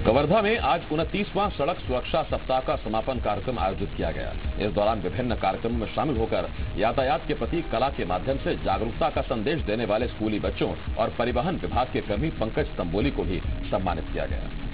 कवर्धा में आज 29वां सड़क सुरक्षा सप्ताह का समापन कार्यक्रम आयोजित किया गया। इस दौरान विभिन्न कार्यक्रमों में शामिल होकर यातायात के प्रति कला के माध्यम से जागरूकता का संदेश देने वाले स्कूली बच्चों और परिवहन विभाग के कर्मी पंकज तंबोली को भी सम्मानित किया गया।